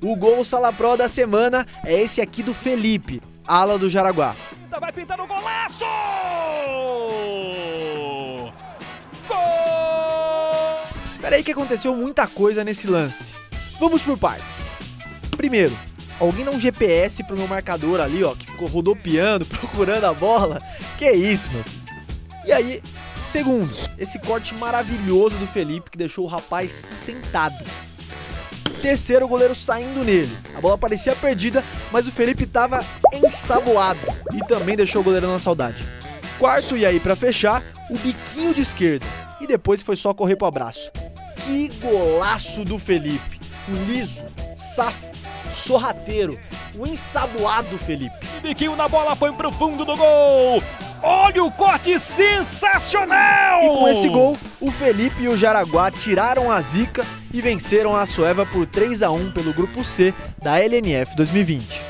O gol Salapró da semana é esse aqui do Felipe, ala do Jaraguá. Vai pintar o golaço! Gol! Peraí que aconteceu muita coisa nesse lance. Vamos por partes. Primeiro, alguém dá um GPS pro meu marcador ali, ó, que ficou rodopiando, procurando a bola. Que isso, meu filho? E aí, segundo, esse corte maravilhoso do Felipe que deixou o rapaz sentado. Terceiro, o goleiro saindo nele. A bola parecia perdida, mas o Felipe tava ensaboado e também deixou o goleiro na saudade. Quarto, e aí pra fechar, o biquinho de esquerda. E depois foi só correr pro abraço. Que golaço do Felipe! O liso, safo, sorrateiro, o ensaboado Felipe. Biquinho na bola, foi pro fundo do gol! Olha o corte sensacional! E com esse gol, o Felipe e o Jaraguá tiraram a zica e venceram a Assueva por 3-1 pelo Grupo C da LNF 2020.